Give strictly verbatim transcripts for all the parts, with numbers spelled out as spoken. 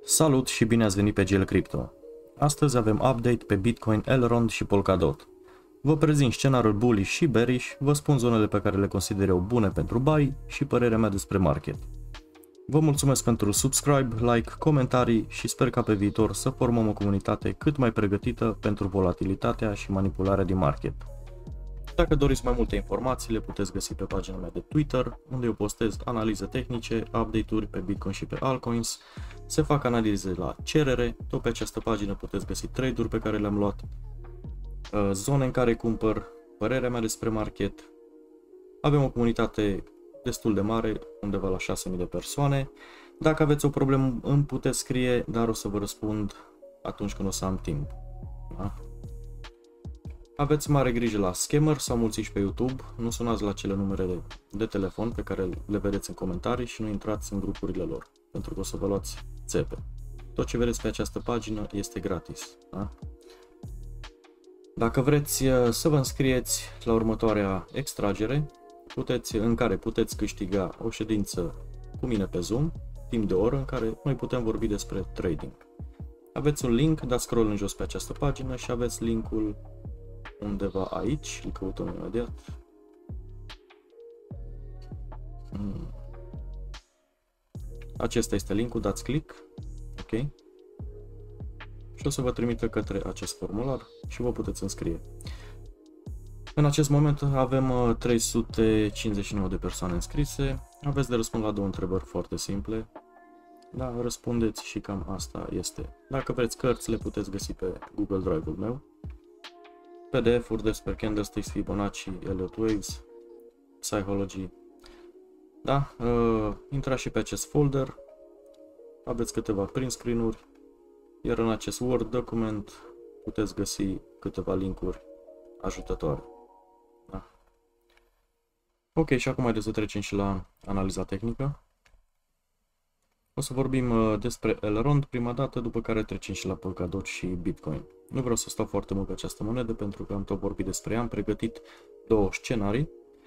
Salut și bine ați venit pe Gel Crypto. Astăzi avem update pe Bitcoin, Elrond și Polkadot. Vă prezint scenariul bullish și bearish, vă spun zonele pe care le consider eu bune pentru buy și părerea mea despre market. Vă mulțumesc pentru subscribe, like, comentarii și sper ca pe viitor să formăm o comunitate cât mai pregătită pentru volatilitatea și manipularea din market. Dacă doriți mai multe informații, le puteți găsi pe pagina mea de Twitter, unde eu postez analize tehnice, update-uri pe Bitcoin și pe altcoins, se fac analize la cerere, tot pe această pagină puteți găsi trade-uri pe care le-am luat, zone în care cumpăr, părerea mea despre market. Avem o comunitate destul de mare, undeva la șase mii de persoane. Dacă aveți o problemă îmi puteți scrie, dar o să vă răspund atunci când o să am timp. Da? Aveți mare grijă la scammer sau mulțiși pe YouTube, nu sunați la cele numere de, de telefon pe care le vedeți în comentarii și nu intrați în grupurile lor, pentru că o să vă luați țepe. Tot ce vedeți pe această pagină este gratis. Da? Dacă vreți să vă înscrieți la următoarea extragere, puteți, în care puteți câștiga o ședință cu mine pe Zoom, timp de o oră, în care noi putem vorbi despre trading. Aveți un link, dați scroll în jos pe această pagină și aveți linkul undeva aici, îl căutăm imediat. Acesta este linkul, dați click, ok? Și o să vă trimită către acest formular și vă puteți înscrie. În acest moment avem trei sute cincizeci și nouă de persoane înscrise. Aveți de răspuns la două întrebări foarte simple. Da, răspundeți și cam asta este. Dacă vreți cărți, le puteți găsi pe Google Drive-ul meu. P D F-uri despre candlesticks, Fibonacci, Elliott Waves, Psychology. Da, uh, intrați și pe acest folder. Aveți câteva print screen-uri. Iar în acest Word document puteți găsi câteva linkuri ajutătoare. Da. Ok, și acum haideți să trecem și la analiza tehnică. O să vorbim uh, despre Elrond prima dată, după care trecem și la Polkadot și Bitcoin. Nu vreau să stau foarte mult pe această monedă pentru că am tot vorbit despre ea, am pregătit două scenarii.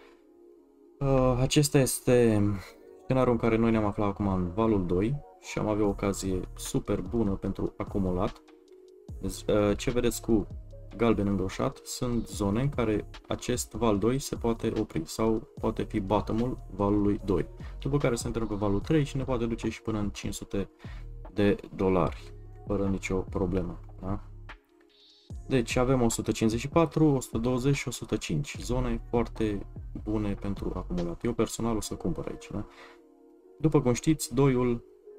Uh, acesta este scenariul în care noi ne-am aflat acum în valul doi și am avea o ocazie super bună pentru acumulat. Deci, uh, ce vedeți cu galben îngroșat sunt zone în care acest val doi se poate opri sau poate fi bottom-ul valului doi. După care se intră pe valul trei și ne poate duce și până în cinci sute de dolari, fără nicio problemă. Da? Deci avem o sută cincizeci și patru, o sută douăzeci și o sută cinci. Zone foarte bune pentru acumulat. Eu personal o să cumpăr aici. Da? După cum știți, doiul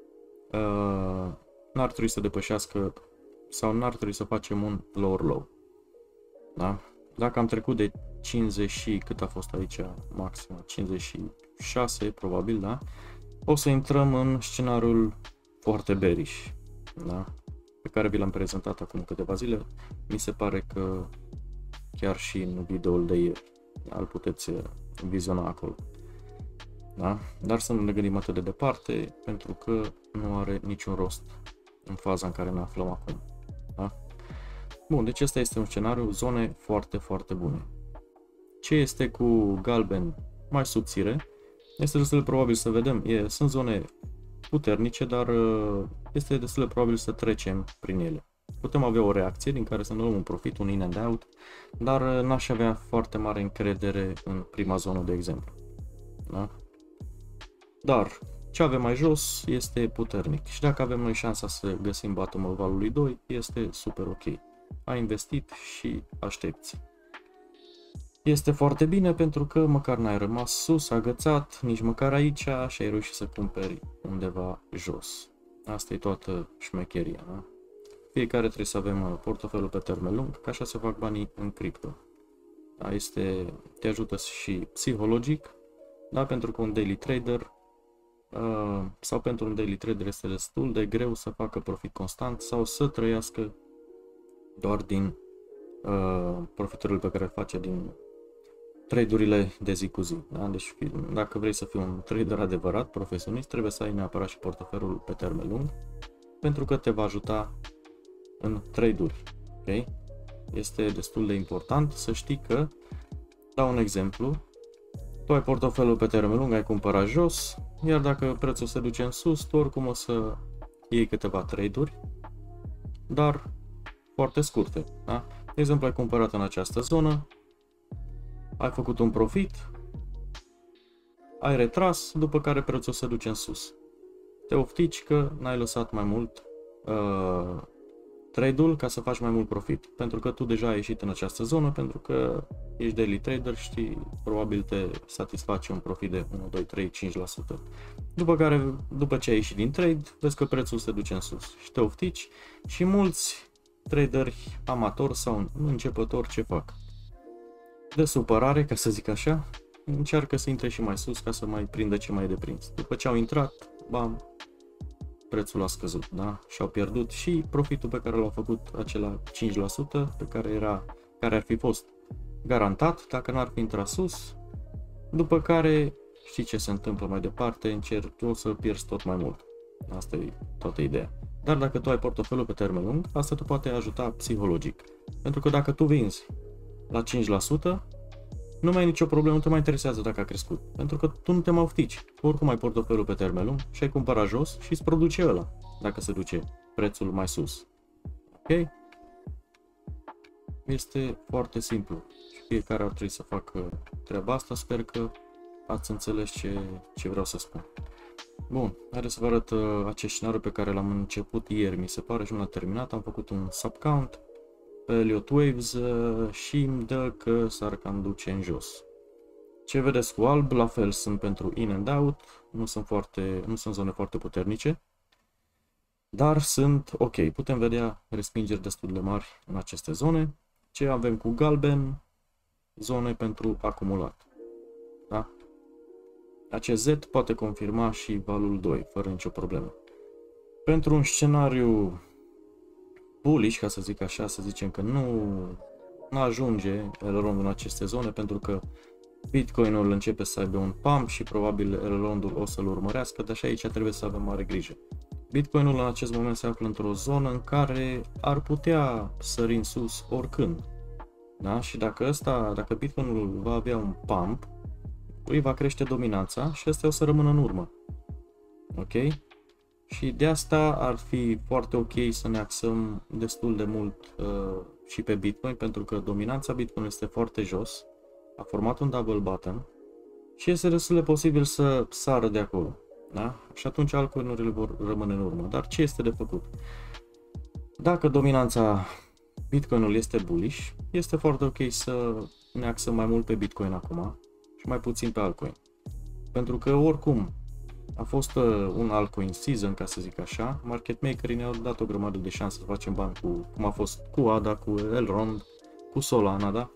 uh, n-ar trebui să depășească sau n-ar trebui să facem un lower low. Da? Dacă am trecut de cincizeci și cât a fost aici maxim, cincizeci și șase probabil, da? O să intrăm în scenariul foarte bearish, da? Pe care vi l-am prezentat acum câteva zile. Mi se pare că chiar și în videoul de ieri, da? Îl puteți viziona acolo. Da? Dar să nu ne gândim atât de departe, pentru că nu are niciun rost în faza în care ne aflăm acum. Da? Bun, deci asta este un scenariu, zone foarte, foarte bune. Ce este cu galben mai subțire? Este destul de probabil să vedem, e, sunt zone puternice, dar este destul de probabil să trecem prin ele. Putem avea o reacție din care să ne luăm un profit, un in and out, dar n-aș avea foarte mare încredere în prima zonă, de exemplu. Da? Dar ce avem mai jos este puternic și dacă avem noi șansa să găsim bottom-ul valului doi, este super ok. Ai investit și aștepți. Este foarte bine pentru că măcar n-ai rămas sus, agățat, nici măcar aici și ai reușit să cumperi undeva jos. Asta e toată șmecheria. Da? Fiecare trebuie să avem portofelul pe termen lung, ca așa se fac banii în cripto. Da? Este, te ajută și psihologic, da? Pentru că un daily trader uh, sau pentru un daily trader este destul de greu să facă profit constant sau să trăiască doar din uh, profiturile pe care le face din trade-urile de zi cu zi. Da? Deci dacă vrei să fii un trader adevărat, profesionist, trebuie să ai neapărat și portofelul pe termen lung, pentru că te va ajuta în trade-uri. Okay? Este destul de important să știi că, dau un exemplu, tu ai portofelul pe termen lung, ai cumpărat jos, iar dacă prețul se duce în sus, tu oricum o să iei câteva trade-uri, dar foarte scurte. Da? De exemplu, ai cumpărat în această zonă, ai făcut un profit, ai retras, după care prețul se duce în sus. Te oftici că n-ai lăsat mai mult uh, trade-ul ca să faci mai mult profit, pentru că tu deja ai ieșit în această zonă, pentru că ești daily trader și probabil te satisface un profit de unu, doi, trei, cinci la sută. După care, după ce ai ieșit din trade, vezi că prețul se duce în sus și te oftici și mulți traderi amatori sau începători ce fac? De supărare, ca să zic așa, încearcă să intre și mai sus ca să mai prindă ce mai e de prins. După ce au intrat, bam, prețul a scăzut, da? Și au pierdut și profitul pe care l-au făcut, acela cinci la sută pe care era, care ar fi fost garantat dacă n-ar fi intrat sus. După care, știi ce se întâmplă mai departe, încerci o să pierzi tot mai mult. Asta e toată ideea. Dar dacă tu ai portofelul pe termen lung, asta te poate ajuta psihologic. Pentru că dacă tu vinzi la cinci la sută, nu mai ai nicio problemă, nu te mai interesează dacă a crescut. Pentru că tu nu te mai oftici. Oricum ai portofelul pe termen lung și ai cumpărat jos și îți produce ăla, dacă se duce prețul mai sus. Ok? Este foarte simplu. Fiecare ar trebui să facă treaba asta. Sper că ați înțeles ce, ce vreau să spun. Bun, haideți să vă arăt uh, acest scenariu pe care l-am început ieri, mi se pare, și nu l-am terminat. Am făcut un subcount pe Elliott Waves uh, și îmi dă că s-ar cam duce în jos. Ce vedeți cu alb, la fel sunt pentru in and out, nu sunt, foarte, nu sunt zone foarte puternice, dar sunt ok. Putem vedea respingeri destul de mari în aceste zone. Ce avem cu galben? Zone pentru acumulat. Da? Acest Z poate confirma și valul doi, fără nicio problemă. Pentru un scenariu bullish, ca să zic așa, să zicem că nu, nu ajunge Elrond în aceste zone, pentru că Bitcoinul începe să aibă un pump și probabil Elrondul o să-l urmărească, dar și aici trebuie să avem mare grijă. Bitcoinul în acest moment se află într-o zonă în care ar putea sări în sus oricând. Da? Și dacă, ăsta, dacă Bitcoinul va avea un pump, îi va crește dominanța și ăsta o să rămână în urmă. Ok? Și de asta ar fi foarte ok să ne axăm destul de mult uh, și pe Bitcoin, pentru că dominanța Bitcoin este foarte jos, a format un double bottom și este destul de posibil să sară de acolo. Da? Și atunci altcoin-urile vor rămâne în urmă. Dar ce este de făcut? Dacă dominanța Bitcoinul este bullish, este foarte ok să ne axăm mai mult pe Bitcoin acum și mai puțin pe altcoin. Pentru că oricum a fost uh, un altcoin season, ca să zic așa, market makerii ne-au dat o grămadă de șanse să facem bani cu, cum a fost cu A D A, cu Elrond, cu Solana, da?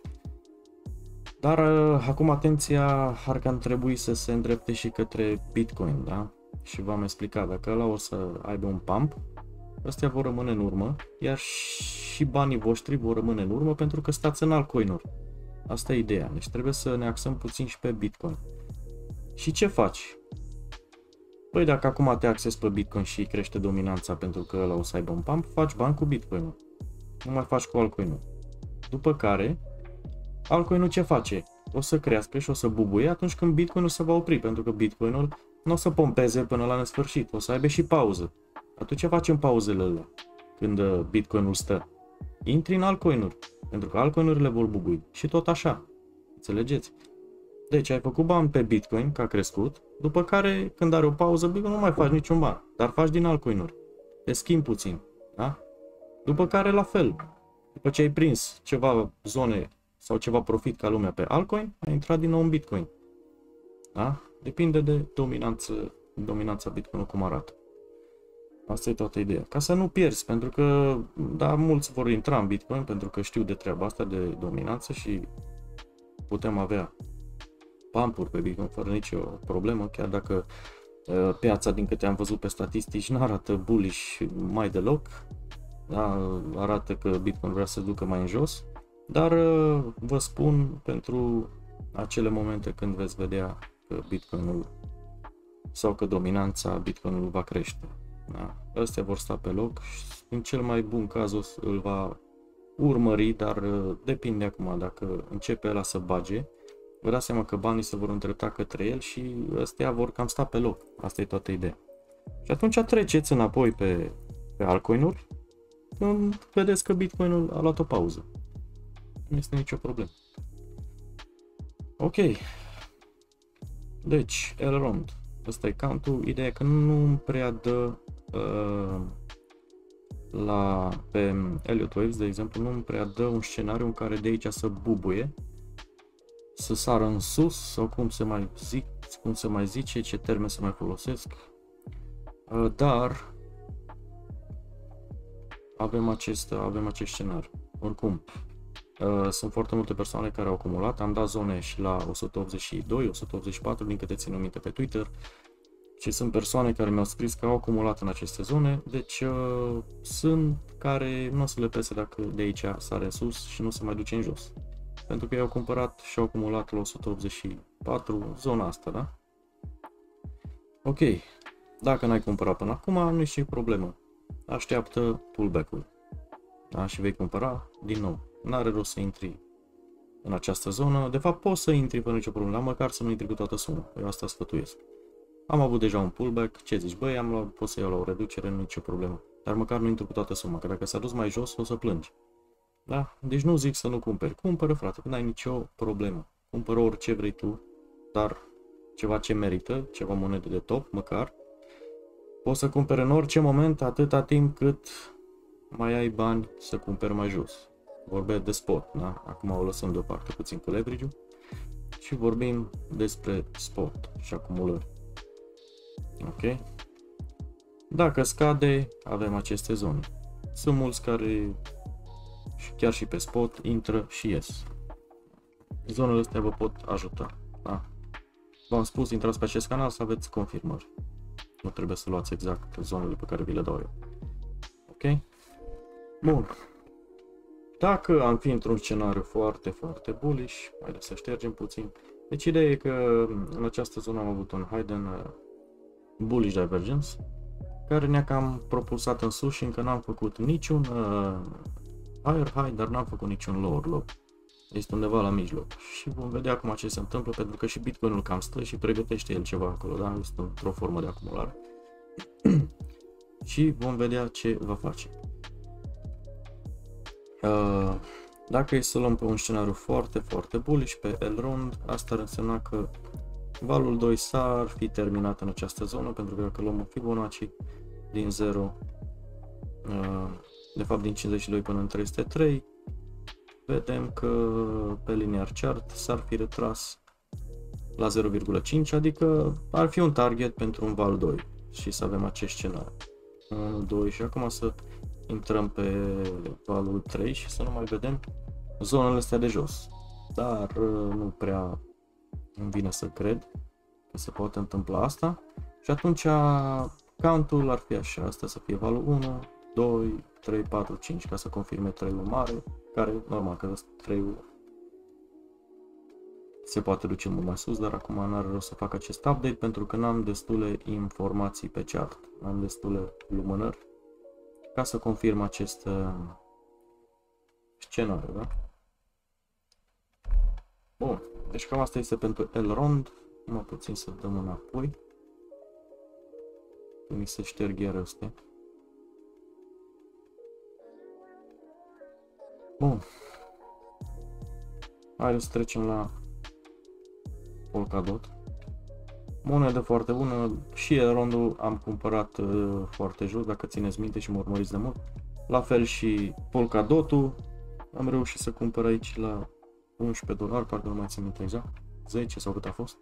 Dar uh, acum atenția ar cam trebui să se îndrepte și către Bitcoin, da? Și v-am explicat, dacă ăla o să aibă un pump, ăstea vor rămâne în urmă, iar și banii voștri vor rămâne în urmă pentru că stați în altcoin-uri. Asta e ideea, deci trebuie să ne axăm puțin și pe Bitcoin. Și ce faci? Păi dacă acum te axezi pe Bitcoin și crește dominanța pentru că ăla o să aibă un pump, faci bani cu Bitcoin-ul. Nu mai faci cu altcoin-ul. După care, altcoin-ul ce face? O să crească și o să bubuie atunci când Bitcoin-ul se va opri, pentru că Bitcoin-ul nu o să pompeze până la nesfârșit, o să aibă și pauză. Atunci ce facem pauzele alea când Bitcoin-ul stă? Intri în altcoin-uri, pentru că altcoin-urile vor bubui și tot așa. Înțelegeți? Deci ai făcut bani pe Bitcoin, că a crescut, după care când are o pauză, Bitcoin nu mai faci niciun ban, dar faci din altcoin-uri. Te schimbi puțin, da? După care la fel, după ce ai prins ceva zone sau ceva profit ca lumea pe altcoin, ai intrat din nou în Bitcoin. Da? Depinde de dominanță, dominanța Bitcoin cum arată. Asta e toată ideea. Ca să nu pierzi, pentru că, da, mulți vor intra în Bitcoin pentru că știu de treaba asta de dominanță și putem avea pump-uri pe Bitcoin fără nicio problemă, chiar dacă uh, piața, din câte am văzut pe statistici, nu arată bullish mai deloc, da, arată că Bitcoin vrea să ducă mai în jos, dar uh, vă spun pentru acele momente când veți vedea că Bitcoinul sau că dominanța Bitcoinului va crește. Da? Astea vor sta pe loc și în cel mai bun caz îl va urmări, dar uh, depinde acum dacă începe ăla să bage. Vă dați seama că banii se vor îndrepta către el și ăstea vor cam sta pe loc. Asta e toată ideea. Și atunci treceți înapoi pe, pe altcoin-uri când vedeți că Bitcoin-ul a luat o pauză. Nu este nicio problemă. Ok. Deci, Elrond. Ăsta e countul. Ideea e că nu îmi prea dă uh, la, pe Elliott Waves, de exemplu, nu îmi prea dă un scenariu în care de aici să bubuie, să sară în sus, sau cum se mai zic, cum se mai zice, ce termen să mai folosesc. Uh, dar avem acest, avem acest scenariu. Oricum, uh, sunt foarte multe persoane care au acumulat. Am dat zone și la o sută optzeci și doi, o sută optzeci și patru, din câte țin minte pe Twitter. Și sunt persoane care mi-au scris că au acumulat în aceste zone. Deci uh, sunt care nu o să le pese dacă de aici sare în sus și nu se mai duce în jos. Pentru că ei au cumpărat și au acumulat la o sută optzeci și patru, zona asta, da? Ok. Dacă n-ai cumpărat până acum, nu e și problemă. Așteaptă pullback-ul. Da? Și vei cumpăra din nou. N-are rost să intri în această zonă. De fapt, poți să intri fără nicio problemă, măcar să nu intri cu toată suma. Eu asta sfătuiesc. Am avut deja un pullback. Ce zici? Băi, am luat, pot să iau la o reducere, nu e nicio problemă. Dar măcar nu intru cu toată suma, că dacă s-a dus mai jos, o să plângi. Da? Deci nu zic să nu cumperi. Cumpără, frate, n-ai nicio problemă. Cumpără orice vrei tu, dar ceva ce merită, ceva monede de top, măcar. Poți să cumperi în orice moment, atâta timp cât mai ai bani să cumperi mai jos. Vorbesc de spot, da? Acum o lăsăm deoparte puțin cu leverage-ul și vorbim despre spot și acumulări. Ok? Dacă scade, avem aceste zone. Sunt mulți care chiar și pe spot intră și ies. Zonele astea vă pot ajuta. Da? V-am spus, intrați pe acest canal să aveți confirmări. Nu trebuie să luați exact zonele pe care vi le dau eu. Ok? Bun. Dacă am fi într-un scenariu foarte, foarte bullish, haideți să ștergem puțin. Deci ideea e că în această zonă am avut un hidden uh, bullish divergence, care ne-a cam propulsat în sus și încă n-am făcut niciun uh, higher high, dar n-am făcut niciun lower low. Este undeva la mijloc. Și vom vedea acum ce se întâmplă, pentru că și Bitcoin-ul cam stă și pregătește el ceva acolo, da? Este într-o formă de acumulare. Și vom vedea ce va face. Uh, dacă e să luăm pe un scenariu foarte, foarte bullish pe Elrond, asta ar însemna că valul doi s-ar fi terminat în această zonă, pentru că dacă luăm un Fibonacci din zero, uh, de fapt din cincizeci și doi până în trei sute trei, vedem că pe linear chart s-ar fi retras la zero virgulă cinci, adică ar fi un target pentru un val doi și să avem acest scenariu. unu, doi și acum să intrăm pe valul trei și să nu mai vedem zonele astea de jos. Dar nu prea îmi vine să cred că se poate întâmpla asta. Și atunci countul ar fi așa, asta să fie valul unu, doi, trei, patru, cinci, ca să confirme trei-ul mare, care normal că trei-ul se poate duce mult mai sus, dar acum n-are rost să fac acest update pentru că n-am destule informații pe chart, n-am destule lumânări ca să confirm acest uh, scenariu, da? Bun, deci cam asta este pentru Elrond. Mă puțin să dăm înapoi. Că mi se șterg iar astea. Bun. Haideți să trecem la Polkadot. Monedă foarte bună. Și Elrondul am cumpărat uh, foarte jos, dacă țineți minte și mă urmăriți de mult. La fel și Polkadotul. Am reușit să cumpăr aici la unsprezece dolari, parcă nu mai țin minte exact. zece sau cât a fost.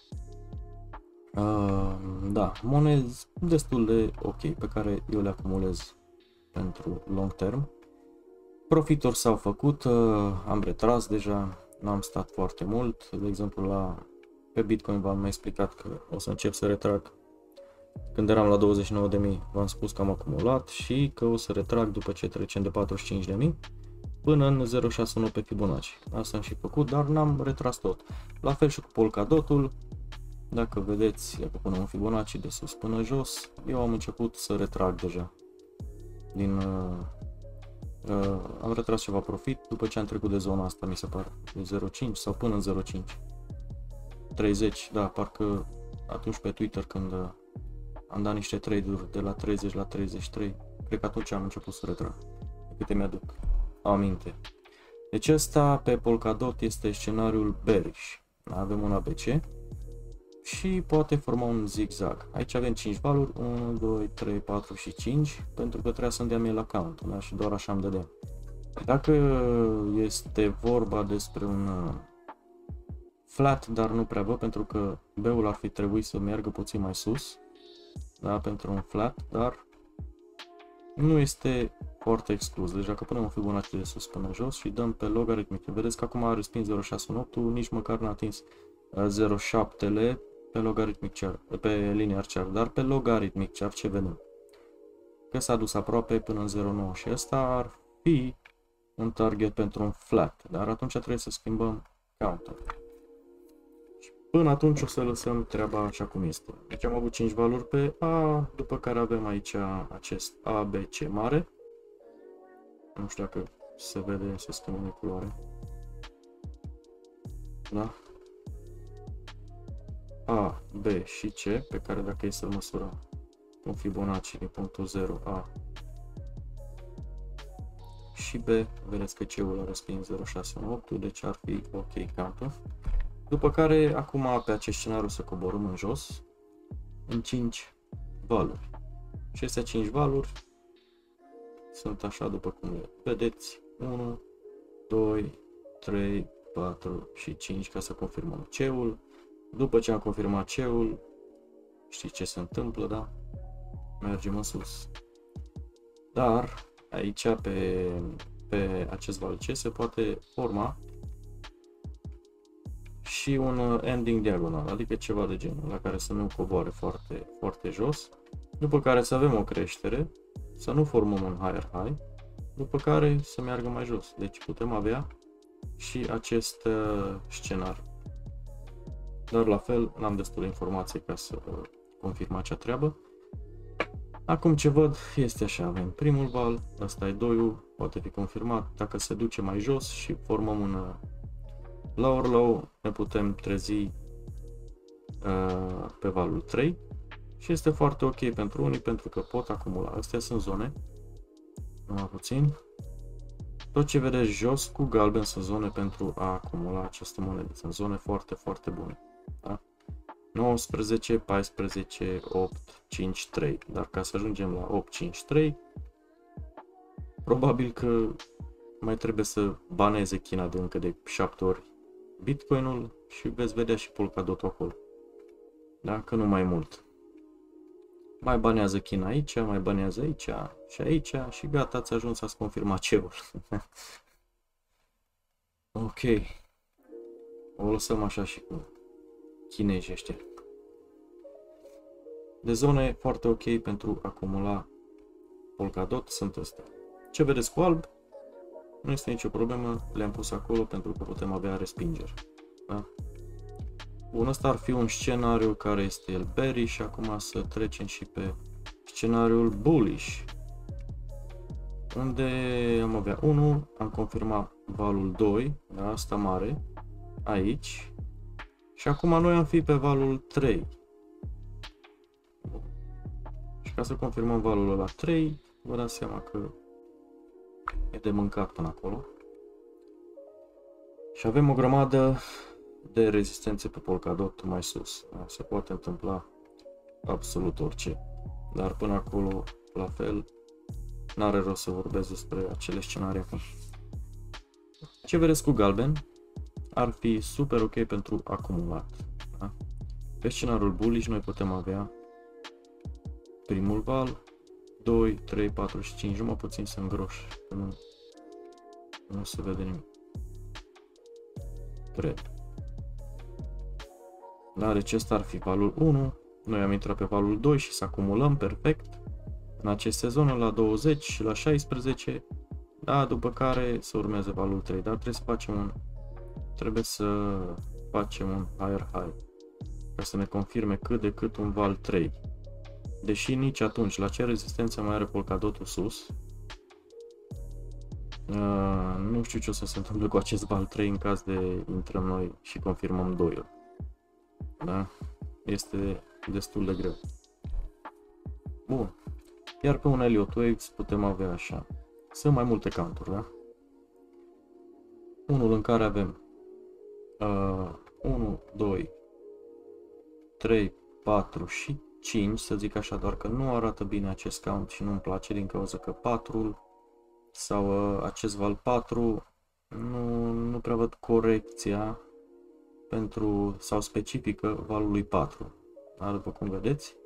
Uh, da, monezi destul de ok pe care eu le acumulez pentru long term. Profituri s-au făcut, uh, am retras deja, n-am stat foarte mult. De exemplu, la pe Bitcoin v-am mai explicat că o să încep să retrag. Când eram la douăzeci și nouă de mii v-am spus că am acumulat și că o să retrag după ce trecem de patruzeci și cinci de mii până în zero virgulă șaizeci și unu pe Fibonacci. Asta am și făcut, dar n-am retras tot. La fel și cu Polkadotul. Dacă vedeți, dacă punem un Fibonacci de sus până jos, eu am început să retrag deja. Din, uh, uh, am retras ceva profit după ce am trecut de zona asta, mi se pare, de zero virgulă cinci sau până în zero virgulă cinci. treizeci, da, parcă atunci pe Twitter când, am dat niște trade-uri de la treizeci la treizeci și trei. Cred că atunci am început să retrag. De câte mi-aduc aminte. Deci ăsta pe Polkadot este scenariul bearish. Avem un A B C și poate forma un zigzag. Aici avem cinci valuri, unu, doi, trei, patru și cinci, pentru că trebuia să-mi dea mie la count, da? Și doar așa îmi dădeam. Dacă este vorba despre un flat, dar nu prea văd, pentru că B-ul ar fi trebuit să meargă puțin mai sus, da? Pentru un flat, dar nu este foarte exclus. Deci dacă punem un Fibonacci de sus până jos și dăm pe logaritmic, vedeți că acum a respins zero șase unu opt, nici măcar n-a atins zero șapte-le pe logaritmic chart, pe linear chart, dar pe logaritmic chart ce vedem? Că s-a dus aproape până în zero nouă și ăsta ar fi un target pentru un flat, dar atunci trebuie să schimbăm counter. Și până atunci o să lăsăm treaba așa cum este. Deci am avut cinci valori pe A, după care avem aici acest A B C mare. Nu știu dacă se vede, se schimbă de culoare. Da? A, B și C, pe care dacă e să măsurăm un Fibonacci din punctul zero A și B, vedeți că C-ul a respins zero șase unu opt, deci ar fi ok counter. După care, acum pe acest scenariu să coborâm în jos în cinci valuri. Și acestea cinci valuri sunt așa după cum le vedeți, unu, doi, trei, patru și cinci, ca să confirmăm C-ul. După ce am confirmat C-ul, știți ce se întâmplă, da? Mergem în sus. Dar aici pe, pe acest val C se poate forma și un ending diagonal, adică ceva de genul, la care să nu coboare foarte, foarte jos, după care să avem o creștere, să nu formăm un higher high, după care să meargă mai jos. Deci putem avea și acest uh, scenariu. Dar la fel n-am destulă informație ca să uh, confirm acea treabă. Acum ce văd este așa, avem primul val, ăsta e doiul, poate fi confirmat. Dacă se duce mai jos și formăm un uh, lower low, ne putem trezi uh, pe valul trei și este foarte ok pentru unii pentru că pot acumula. Astea sunt zone, numai puțin. Tot ce vedeți jos cu galben sunt zone pentru a acumula această monedă. Sunt zone foarte, foarte bune. Da? nouăsprezece, paisprezece, opt, cinci, trei. Dar ca să ajungem la opt, cinci, trei, probabil că mai trebuie să baneze China de încă de șapte ori Bitcoinul și veți vedea și Polkadot-ul acolo. Da? Că nu mai mult. Mai banează China aici, mai banează aici și aici și gata, ați ajuns să-ți confirma C-ul. Ok. O lăsăm așa și cu chinezii ăștia. De zone foarte ok pentru acumula Polkadot sunt astea. Ce vedeți cu alb? Nu este nicio problemă, le-am pus acolo pentru că putem avea respingeri. Da? Bun, ăsta ar fi un scenariu care este el bearish și acum să trecem și pe scenariul bullish. Unde am avea unu, am confirmat valul doi, da, asta mare, aici. Și acum noi am fi pe valul trei. Și ca să confirmăm valul ăla trei, vă dați seama că e de mâncat până acolo. Și avem o grămadă de rezistențe pe Polkadot mai sus. Da? Se poate întâmpla absolut orice. Dar până acolo, la fel, n-are rost să vorbesc despre acele scenarii acum. Ce vedeți cu galben? Ar fi super ok pentru acumulat. Da? Pe scenariul bullish noi putem avea primul val, doi, trei, patru și cinci, numai puțin să îngroș, că nu, nu se vede nimic. Cred. Da, deci ăsta ar fi valul unu, noi am intrat pe valul doi și să acumulăm perfect în acest sezon la douăzeci și la șaisprezece, da, după care să urmeze valul trei, dar trebuie să facem un trebuie să facem un higher high ca să ne confirme cât de cât un val trei. Deși nici atunci, la ce rezistență mai are Polkadotul sus, uh, nu știu ce o să se întâmple cu acest val trei în caz de intrăm noi și confirmăm doi. Da? Este destul de greu. Bun. Iar pe un Elliott Waves putem avea așa. Sunt mai multe canturi, da? Unul în care avem uh, unu, doi, trei, patru și cinci, să zic așa, doar că nu arată bine acest count și nu-mi place din cauza că patru sau uh, acest val patru nu, nu prea văd corecția pentru sau specifică valului patru. Da, după cum vedeți,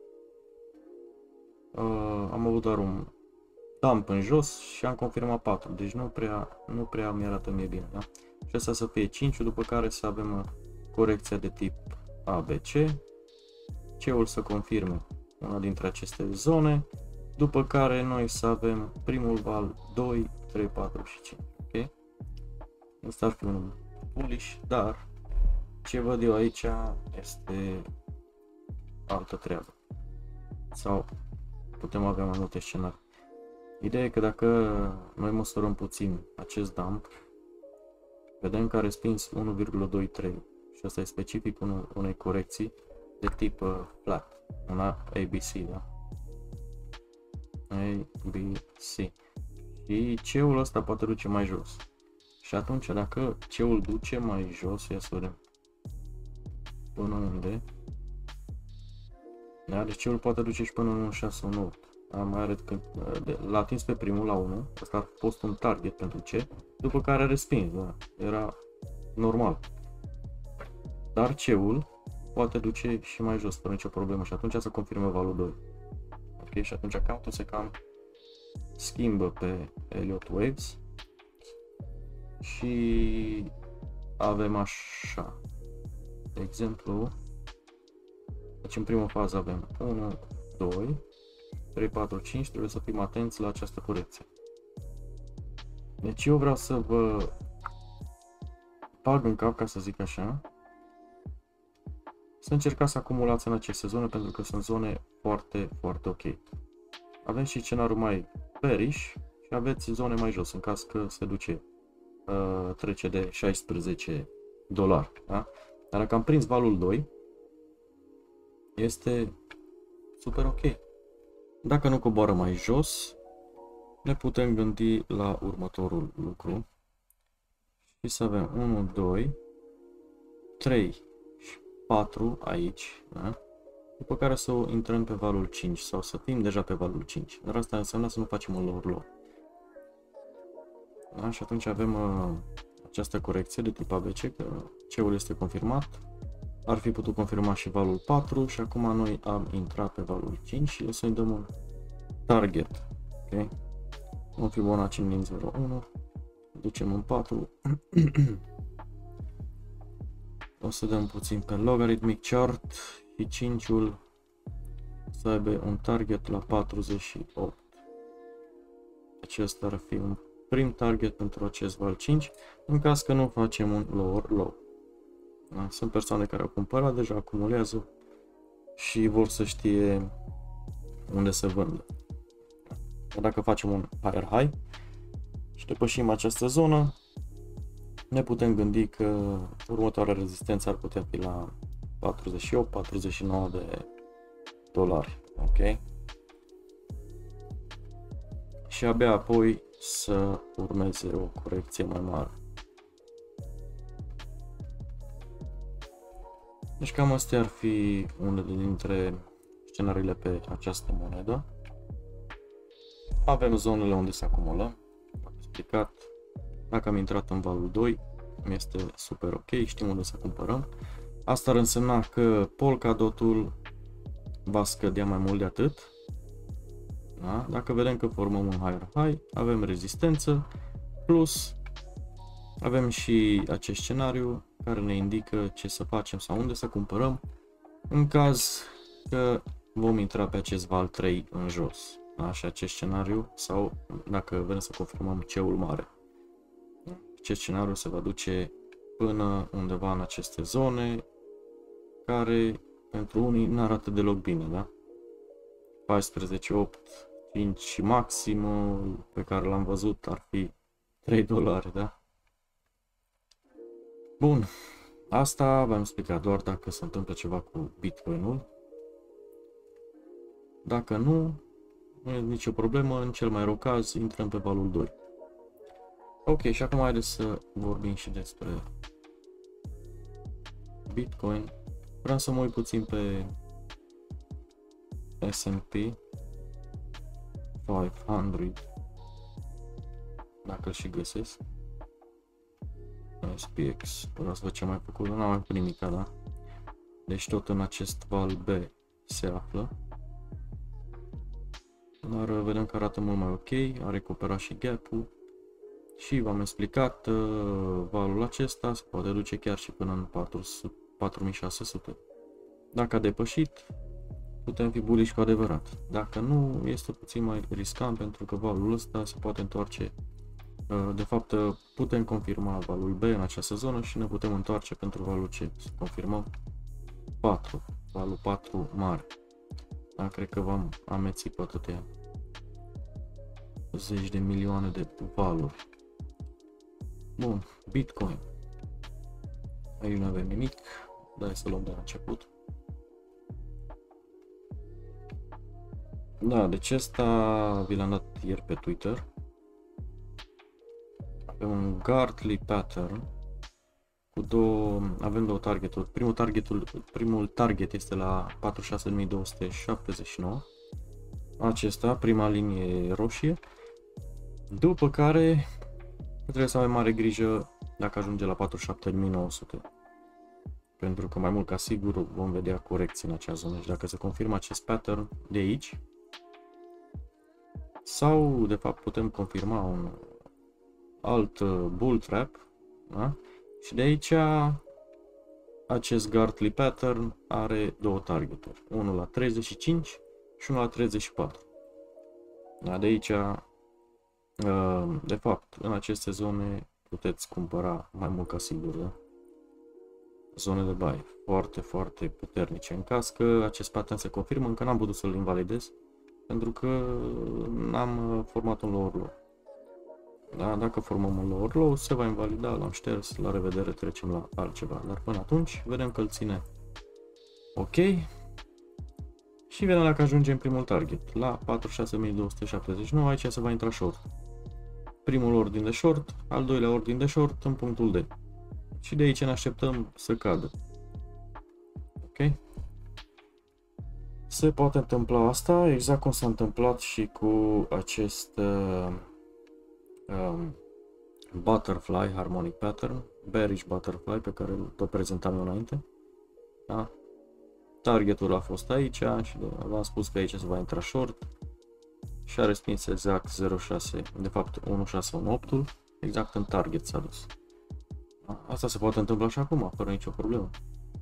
uh, am avut doar un dump în jos și am confirmat patru, deci nu prea, nu prea mi arată mie bine. Da? Și asta să fie cinci, după care să avem uh, corecția de tip A B C, C-ul să confirme una dintre aceste zone, după care noi să avem primul val doi, trei, patru și cinci. Ok? Asta ar fi un bullish, dar ce văd eu aici este altă treabă. Sau putem avea mai multe scenarii. Ideea e că dacă noi măsurăm puțin acest dump, vedem că a respins unu virgulă doi trei și asta e specific unei corecții de tip uh, flat, una A B C, da? A B C. Și C-ul ăsta poate duce mai jos. Și atunci dacă C-ul duce mai jos, ia să vedem până unde. Da, deci C-ul poate duce și până în unu șase unu opt. Da, mai arăt că l-a atins pe primul la unu, ăsta a fost un target pentru C, după care a respins, da, era normal. Dar C-ul poate duce și mai jos fără nicio problemă și atunci să confirme valul doi. Ok, și atunci countul se cam schimbă pe Elliott Waves și avem așa. De exemplu, deci în prima fază avem unu, doi, trei, patru, cinci, trebuie să fim atenți la această corecție. Deci eu vreau să vă bag în cap, ca să zic așa, să încercați să acumulați în aceste zone, pentru că sunt zone foarte, foarte ok. Avem și scenariul mai bearish și aveți zone mai jos, în caz că se duce, uh, trece de șaisprezece dolari. Da? Dar dacă am prins valul doi, este super ok. Dacă nu coboară mai jos, ne putem gândi la următorul lucru și să avem unu, doi, trei și patru aici, da? După care să intrăm pe valul cinci sau să fim deja pe valul cinci, dar asta înseamnă să nu facem un lower low. Da? Și atunci avem uh, această corecție de tip A B C, că C-ul este confirmat, ar fi putut confirma și valul patru și acum noi am intrat pe valul cinci și o să-i dăm un target. Ok? Un Fibonacci din zero unu, ducem în patru. O să dăm puțin pe logarithmic chart și cinci-ul să aibă un target la patruzeci și opt. Acesta ar fi un prim target pentru acest val cinci, în caz că nu facem un lower low. Da? Sunt persoane care au cumpărat, deja acumulează și vor să știe unde se vândă. Dacă facem un higher high și depășim această zonă, ne putem gândi că următoarea rezistență ar putea fi la patruzeci și opt patruzeci și nouă de dolari. Ok? Și abia apoi să urmeze o corecție mai mare. Deci cam astea ar fi unele dintre scenariile pe această monedă. Avem zonele unde se acumulă, am explicat. Dacă am intrat în valul doi, este super ok, știm unde să cumpărăm. Asta ar însemna că Polkadot-ul va scădea mai mult de atât. Da? Dacă vedem că formăm un higher high, avem rezistență, plus avem și acest scenariu care ne indică ce să facem sau unde să cumpărăm în caz că vom intra pe acest val trei în jos. Da? Și acest scenariu, sau dacă vrem să confirmăm C-ul mare, acest scenariu se va duce până undeva în aceste zone care pentru unii nu arată deloc bine, da? paisprezece, opt, cinci și maximul pe care l-am văzut ar fi trei dolari, da? Bun, asta v-am explicat doar dacă se întâmplă ceva cu Bitcoin-ul. Dacă nu, nu e nicio problemă, în cel mai rău caz intrăm pe valul doi. Ok, și acum haideți să vorbim și despre Bitcoin. Vreau să mă uit puțin pe S and P cinci sute, dacă îl și găsesc. S P X, vreau să văd ce mai făcut, n-am mai făcut nimic, da? Deci tot în acest val B se află. Dar vedem că arată mult mai ok, a recuperat și gap-ul. Și v-am explicat, valul acesta se poate duce chiar și până în patru mii șase sute. Dacă a depășit, putem fi bullish cu adevărat. Dacă nu, este puțin mai riscant pentru că valul ăsta se poate întoarce. De fapt, putem confirma valul B în această zonă și ne putem întoarce pentru valul C. Să confirmăm patru, valul patru mare. Da, cred că v-am amețit pe atâtea zeci de milioane de valuri. Bun, Bitcoin. Aici nu avem nimic. Dai să luăm de la început. Da, deci ăsta vi l-am dat ieri pe Twitter. Avem un Gartley pattern cu două, avem două targeturi. Primul, targetul, primul target este la patruzeci și șase mii două sute șaptezeci și nouă. Acesta, prima linie roșie. După care trebuie să avem mare grijă dacă ajunge la patruzeci și șapte mii nouă sute. Pentru că mai mult ca sigur vom vedea corecții în acea zonă. Și dacă se confirmă acest pattern de aici, sau de fapt putem confirma un alt bull trap, da? Și de aici acest Gartley pattern are două targeturi, unul la treizeci și cinci și unul la treizeci și patru. Da? De aici, de fapt, în aceste zone puteți cumpăra mai mult ca sigur, da? Zone de buy foarte, foarte puternice. În caz că acest pattern se confirmă, încă n-am putut să-l invalidez pentru că n-am format un lower low. Da? Dacă formăm un lower low, se va invalida, l-am șters, la revedere, trecem la altceva. Dar până atunci, vedem că îl ține ok. Și vedem dacă ajungem primul target, la patruzeci și șase mii două sute șaptezeci și nouă, aici se va intra short. Primul ordin de short, al doilea ordin de short în punctul D. Și de aici ne așteptăm să cadă. Ok? Se poate întâmpla asta, exact cum s-a întâmplat și cu acest uh, um, Butterfly Harmonic Pattern, Bearish Butterfly, pe care tot prezentam eu înainte. Da? Targetul a fost aici și v-am spus că aici se va intra short și a respins exact zero șase, de fapt unu șase unu opt-ul, exact în target s-a dus. Da? Asta se poate întâmpla și acum, fără nicio problemă.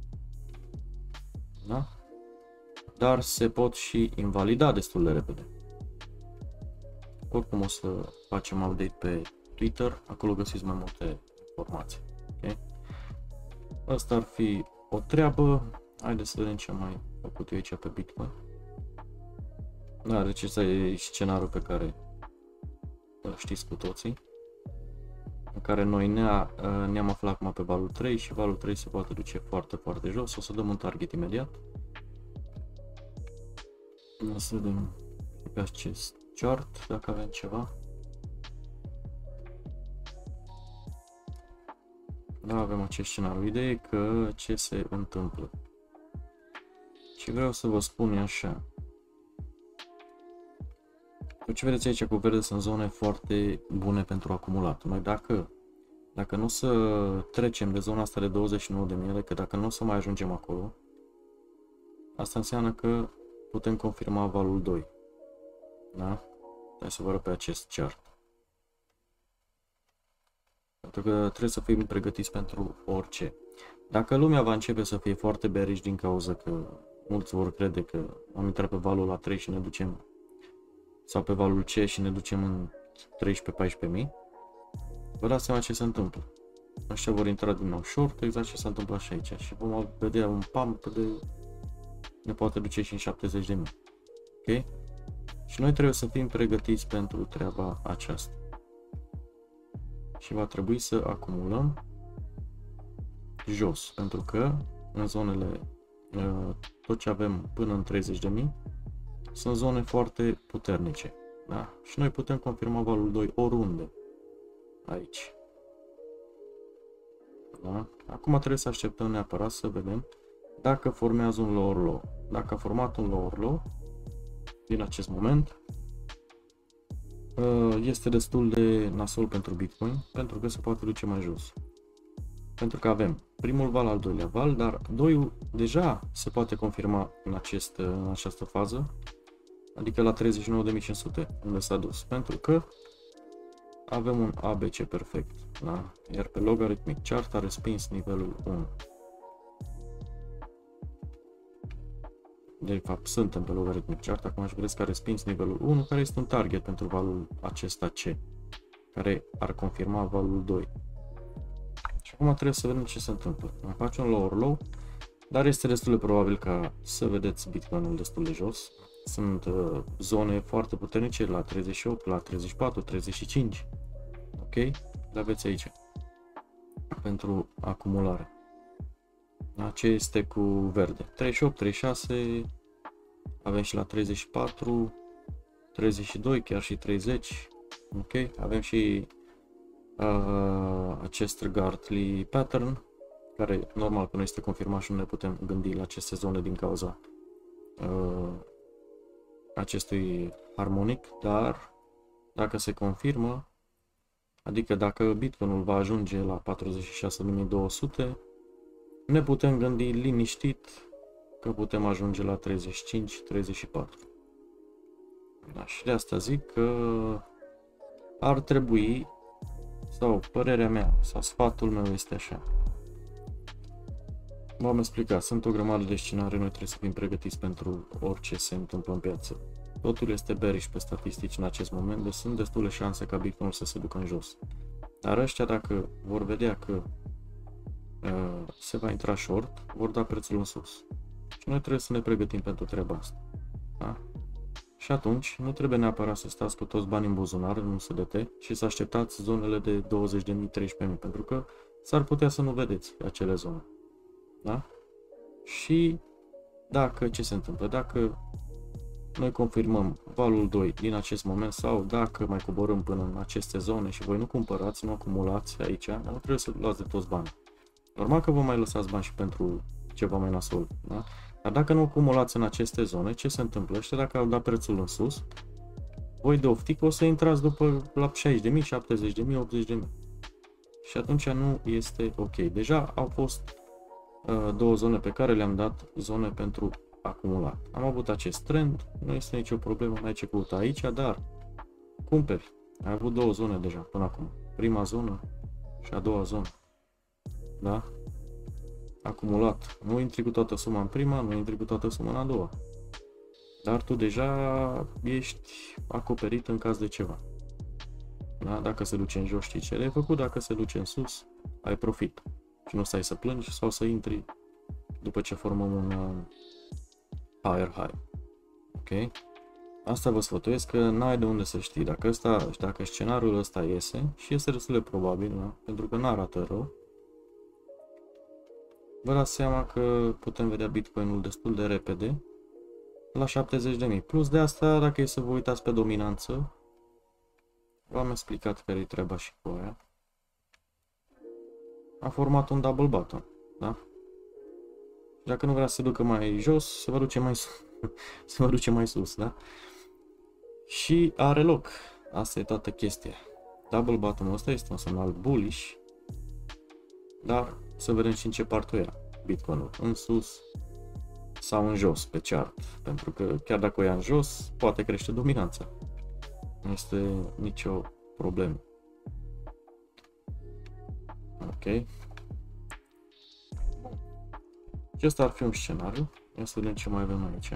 Da? Dar se pot și invalida destul de repede. Oricum o să facem update pe Twitter, acolo găsiți mai multe informații. Okay? Asta ar fi o treabă. Haideți să vedem ce am mai făcut eu aici pe Bitcoin. Da, deci ăsta e scenariul pe care îl știți cu toții, în care noi ne-am ne aflat acum pe valul trei și valul trei se poate duce foarte, foarte jos. O să dăm un target imediat. O să vedem pe acest chart dacă avem ceva. Da, avem acest scenariu. Ideea e că ce se întâmplă. Și vreau să vă spun așa. Ce vedeți aici cu verde sunt zone foarte bune pentru acumulat. Noi dacă, dacă nu să trecem de zona asta de douăzeci și nouă de mii, că dacă nu să mai ajungem acolo, asta înseamnă că putem confirma valul doi. Da? Hai să vă arăt pe acest chart. Pentru că trebuie să fim pregătiți pentru orice. Dacă lumea va începe să fie foarte bearish din cauza că mulți vor crede că am intrat pe valul la trei și ne ducem, sau pe valul C și ne ducem în treisprezece paisprezece mii, vă dați seama ce se întâmplă. Ăștia vor intra din nou short, exact ce s-a întâmplat și aici. Și vom vedea un pump de ne poate duce și în șaptezeci de mii. Ok? Și noi trebuie să fim pregătiți pentru treaba aceasta. Și va trebui să acumulăm jos, pentru că în zonele tot ce avem până în treizeci de mii sunt zone foarte puternice. Da? Și noi putem confirma valul doi oriunde. Aici. Da? Acum trebuie să așteptăm neapărat să vedem dacă formează un lower low. Dacă a format un lower low, din acest moment, este destul de nasol pentru Bitcoin, pentru că se poate duce mai jos. Pentru că avem primul val, al doilea val, dar doiul deja se poate confirma în, acest, în această fază, adică la treizeci și nouă de mii cinci sute, unde s-a dus, pentru că avem un A B C perfect, da? Iar pe logarithmic chart a respins nivelul unu. De fapt, suntem pe logarithmic chart, acum aș vrea că a respins nivelul unu, care este un target pentru valul acesta C, care ar confirma valul doi. Și acum trebuie să vedem ce se întâmplă. Am face un lower low, dar este destul de probabil ca să vedeți Bitcoinul destul de jos. Sunt uh, zone foarte puternice la treizeci și opt, la treizeci și patru, treizeci și cinci. Ok? Le aveți aici. Pentru acumulare. Da? Ce este cu verde? treizeci și opt, treizeci și șase, avem și la treizeci și patru, treizeci și doi, chiar și treizeci. Ok? Avem și uh, acest Gartley pattern, care normal că nu este confirmat și nu ne putem gândi la aceste zone din cauza uh, acestui harmonic, dar dacă se confirmă, adică dacă Bitcoinul va ajunge la patruzeci și șase de mii două sute, ne putem gândi liniștit că putem ajunge la treizeci și cinci treizeci și patru. Da, și de asta zic că ar trebui, sau părerea mea, sau sfatul meu este așa. V-am explicat, sunt o grămadă de scenarii, noi trebuie să fim pregătiți pentru orice se întâmplă în piață. Totul este bearish pe statistici în acest moment, deci sunt destule șanse ca Bitcoinul să se ducă în jos. Dar ăștia, dacă vor vedea că uh, se va intra short, vor da prețul în sus. Și noi trebuie să ne pregătim pentru treaba asta. Da? Și atunci, nu trebuie neapărat să stați cu toți banii în buzunar, în U S D T, și să așteptați zonele de douăzeci de mii, treizeci de mii, pentru că s-ar putea să nu vedeți acele zone. Da? Și dacă, ce se întâmplă? Dacă noi confirmăm valul doi din acest moment sau dacă mai coborâm până în aceste zone și voi nu cumpărați, nu acumulați aici, nu trebuie să luați de toți banii. Normal că vă mai lăsați bani și pentru ceva mai nasol, da? Dar dacă nu acumulați în aceste zone, ce se întâmplă? Ăștia, dacă au dat prețul în sus, voi de oftic o să intrați după la șaizeci de mii, șaptezeci de mii, optzeci de mii. Și atunci nu este ok. Deja au fost uh, două zone pe care le-am dat zone pentru acumulat. Am avut acest trend, nu este nicio problemă, n-ai ce căuta aici, dar cumperi. Ai avut două zone deja până acum. Prima zonă și a doua zonă. Da? Acumulat. Nu intri cu toată suma în prima, nu intri cu toată suma în a doua. Dar tu deja ești acoperit în caz de ceva. Da? Dacă se duce în jos, știi ce ai făcut, dacă se duce în sus, ai profit. Și nu stai să plângi sau să intri după ce formăm un uh, higher high. Ok? Asta vă sfătuiesc că n-ai de unde să știi. Dacă, ăsta, dacă scenariul ăsta iese, și este destul de probabil, da? Pentru că n-arată rău, vă dați seama că putem vedea Bitcoinul destul de repede la șaptezeci de mii. Plus de asta, dacă e să vă uitați pe dominanță, v-am explicat care e treaba și cu aia. A format un double bottom, da? Dacă nu vrea să se ducă mai jos, se va duce mai sus. se va duce mai sus, da? Și are loc. Asta e toată chestia. Double bottom-ul ăsta este un semnal bullish, dar să vedem și în ce parte era Bitcoinul, în sus sau în jos pe chart, pentru că chiar dacă o ia în jos, poate crește dominanța. Nu este nicio problemă. Ok. Acesta ar fi un scenariu. Ia să vedem ce mai avem aici.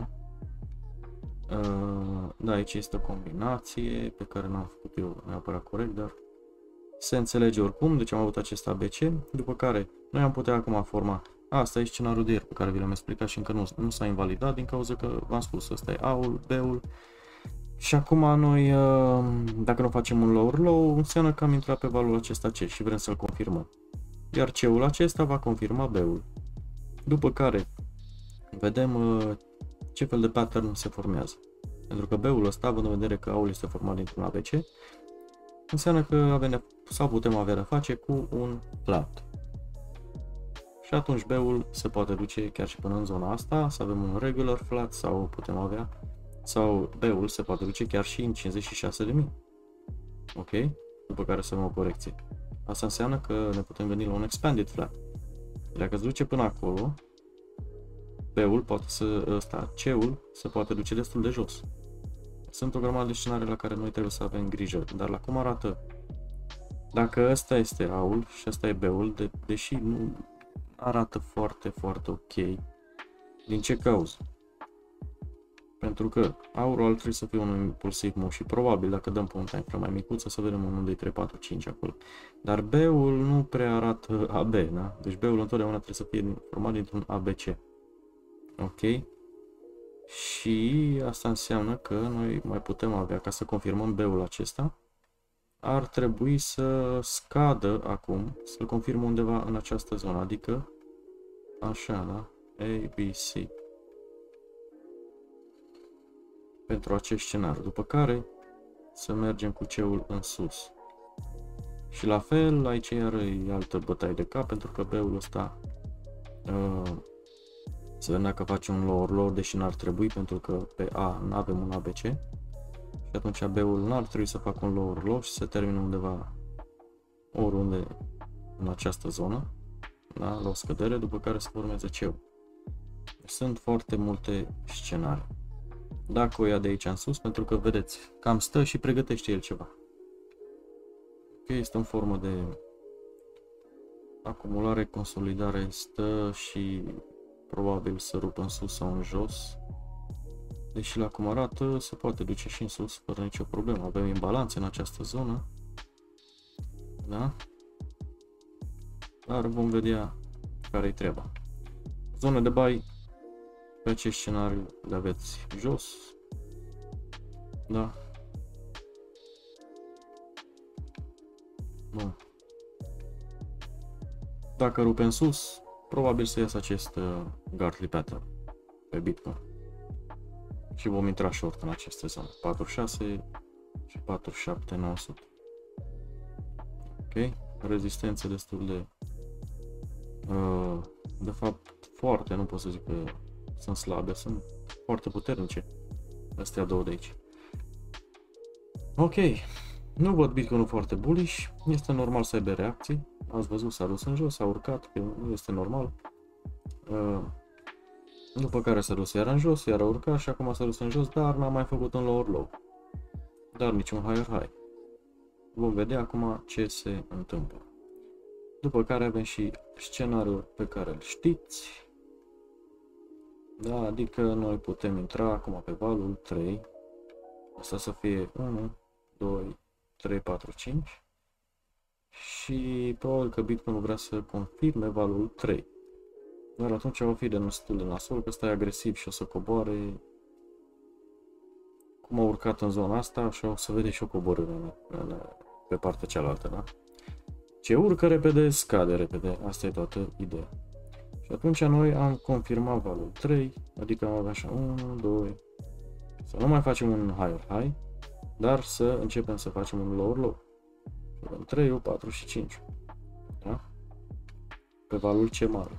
Uh, da, aici este o combinație pe care n-am făcut eu neapărat corect, dar se înțelege oricum. Deci am avut acest A B C, după care noi am putea acum forma. Asta e scenariul de ieri pe care vi l-am explicat și încă nu, nu s-a invalidat din cauza că v-am spus, ăsta e A-ul, B-ul. Și acum noi, dacă nu facem un lower low, înseamnă că am intrat pe valul acesta C și vrem să-l confirmăm. Iar C-ul acesta va confirma B-ul. După care vedem ce fel de pattern se formează. Pentru că B-ul ăsta, având în vedere că A-ul este format dintr-un A B C, înseamnă că avem sau putem avea de face cu un flat. Și atunci B-ul se poate duce chiar și până în zona asta, să avem un regular flat sau putem avea, sau B-ul se poate duce chiar și în cincizeci și șase de mii. Ok? După care să avem o corecție. Asta înseamnă că ne putem gândi la un expanded flat. Dacă se duce până acolo, B-ul poate să, ăsta, C-ul se poate duce destul de jos. Sunt o grămadă de scenarii la care noi trebuie să avem grijă, dar la cum arată, dacă ăsta este A-ul și ăsta e B-ul, de, deși nu arată foarte, foarte ok, din ce cauză? Pentru că A-ul ar trebui să fie un impulsiv move și probabil dacă dăm pe un time frame mai micuț să vedem un unu, doi, trei, patru, cinci acolo. Dar B-ul nu prea arată A B, da? Deci B-ul întotdeauna trebuie să fie format dintr-un A B C. Ok? Și asta înseamnă că noi mai putem avea, ca să confirmăm B-ul acesta, ar trebui să scadă acum, să-l confirm undeva în această zonă, adică așa, da? A, B, C. Pentru acest scenariu, după care să mergem cu C-ul în sus. Și la fel, aici iar e altă bătaie de cap, pentru că B-ul ăsta uh, să vedem dacă face un lower low, deși n-ar trebui, pentru că pe A nu avem un A B C. Și atunci B-ul n-ar trebui să facă un lower low și să termină undeva oriunde în această zonă, da? La o scădere, după care să urmeze C-ul. Sunt foarte multe scenarii. Dacă o ia de aici în sus, pentru că vedeți, cam stă și pregătește el ceva. Ok, este în formă de acumulare, consolidare, stă și probabil să rupă în sus sau în jos. Deși la cum arată, se poate duce și în sus, fără nicio problemă. Avem imbalanțe în această zonă. Da? Dar vom vedea care-i treaba. Zona de buy, pe acest scenariu le aveți jos. Da? Bun. Dacă rupe în sus, probabil să iasă acest uh, Gartley pattern pe Bitcoin. Și vom intra short în aceste zone. patruzeci și șase și patruzeci și șapte nouă sute. Ok? Rezistențe destul de uh, de fapt foarte, nu pot să zic că sunt slabe, sunt foarte puternice astea două de aici. Ok, nu văd Bitcoin-ul foarte bullish, este normal să aibă reacții, ați văzut, s-a dus în jos, s-a urcat, că nu este normal. Uh, după care s-a dus iar în jos, iar a urcat și acum s-a dus în jos, dar n-a mai făcut un lower low, dar nici un higher high. Vom vedea acum ce se întâmplă. După care avem și scenariul pe care îl știți. Da, adică noi putem intra acum pe valul trei. Asta să fie unu, doi, trei, patru, cinci. Și probabil că Bitcoin vrea să confirme valul trei. Dar atunci o fi de destul de nasol, că ăsta e agresiv și o să coboare. Cum a urcat în zona asta, așa o să vedeți și o coborâre în, în, pe partea cealaltă, da? Ce urcă repede, scade repede. Asta e toată ideea. Și atunci noi am confirmat valul trei, adică am avea așa unu, doi, să nu mai facem un higher high, dar să începem să facem un lower low. Avem trei, patru și cinci. Da? Pe valul C mare.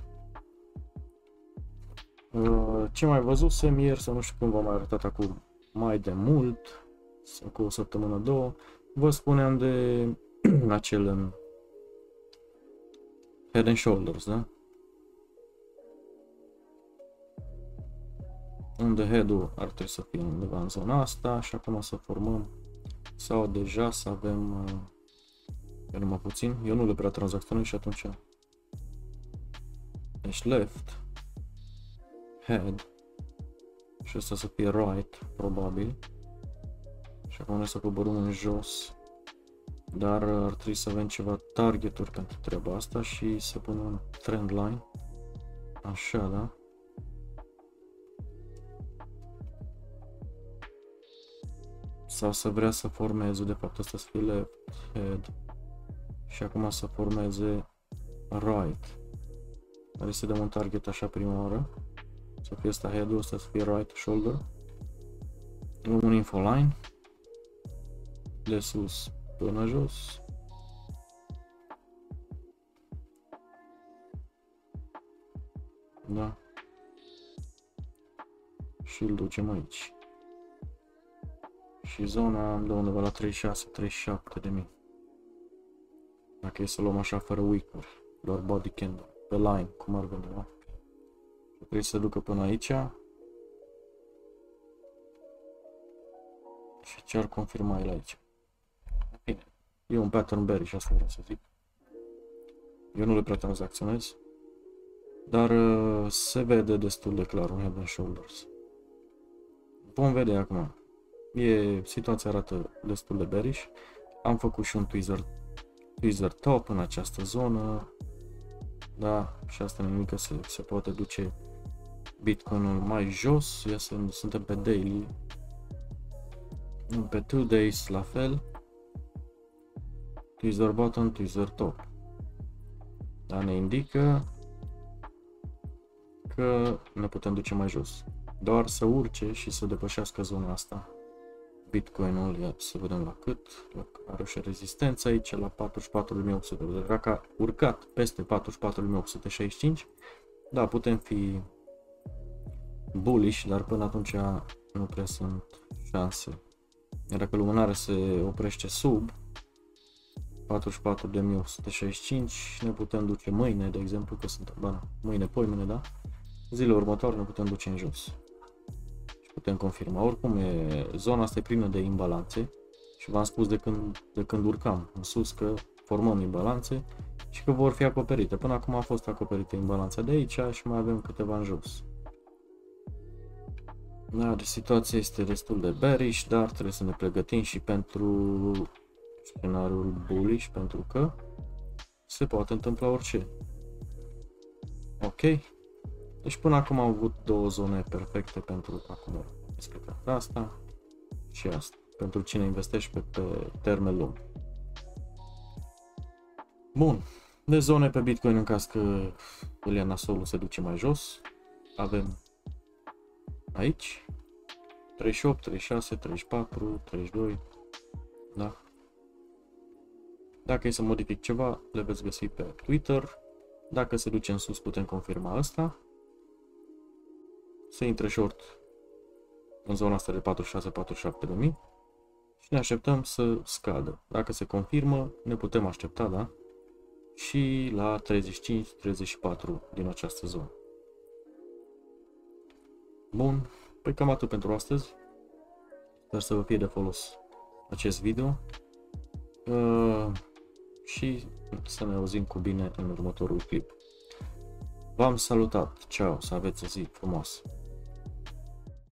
Ce mai văzusem ieri, sau nu știu cum v-am arătat acum mai de mult, cu o săptămână, două, vă spuneam de acel Head and Shoulders, da? Unde head-ul ar trebui să fie undeva în zona asta și acum să formăm sau deja să avem uh, numai puțin, eu nu le prea tranzacționez și atunci deci left head și asta să fie right probabil și acum noi să coborâm în jos, dar ar trebui să avem ceva targeturi pentru treaba asta și să punem un trend line așa, da? Sau să vrea să formeze, de fapt asta să fie left head și acum să formeze right. Are să dăm un target așa prima oară, să fie asta head-ul, ăsta să fie right shoulder un infoline de sus până jos. Da. Și îl ducem aici. Și zona am de undeva la treizeci și șase treizeci și șapte de mii. Dacă e să luăm așa fără wick-uri, doar body candle, pe line, cum ar veni, da? Trebuie să ducă până aici. Și ce ar confirma el aici? Bine, e un pattern bearish, asta vreau să zic. Eu nu le prea tranzacționez, dar uh, se vede destul de clar un head and shoulders. Vom vedea acum. E, situația arată destul de bearish. Am făcut și un tweezer, tweezer top în această zonă. Da, și asta nimic că se, se poate duce Bitcoinul mai jos. Ia să, suntem pe daily. Pe two days la fel. Tweezer bottom, tweezer top. Da, ne indică că ne putem duce mai jos. Doar să urce și să depășească zona asta. Bitcoinul, ia să vedem la cât. Are și rezistență aici la patruzeci și patru de mii opt sute. Dacă a urcat peste patruzeci și patru de mii opt sute șaizeci și cinci, da, putem fi bullish, dar până atunci nu prea sunt șanse. Iar dacă lumânarea se oprește sub patruzeci și patru de mii opt sute șaizeci și cinci, ne putem duce mâine, de exemplu, că sunt bana, mâine, poimâine, da? Zilele următoare ne putem duce în jos. Și putem confirma. Oricum, e, zona asta e plină de imbalanțe și v-am spus de când, de când urcam în sus că formăm imbalanțe și că vor fi acoperite. Până acum a fost acoperită imbalanța de aici și mai avem câteva în jos. Da, deci situația este destul de bearish, dar trebuie să ne pregătim și pentru scenariul bullish, pentru că se poate întâmpla orice. Ok. Deci până acum am avut două zone perfecte pentru acum explicat asta și asta. Pentru cine investește pe, pe termen lung. Bun. De zone pe Bitcoin în caz că Ilia Nasolul se duce mai jos. Avem aici treizeci și opt, treizeci și șase, treizeci și patru, treizeci și doi. Da. Dacă e să modific ceva, le veți găsi pe Twitter. Dacă se duce în sus, putem confirma asta. Se intre short în zona asta de patruzeci și șase patruzeci și șapte de mii și ne așteptăm să scadă. Dacă se confirmă, ne putem aștepta, da? Și la treizeci și cinci treizeci și patru din această zonă. Bun, păi cam atât pentru astăzi. Sper să vă fie de folos acest video. Uh, și să ne auzim cu bine în următorul clip. V-am salutat, ceau, să aveți o zi frumoasă!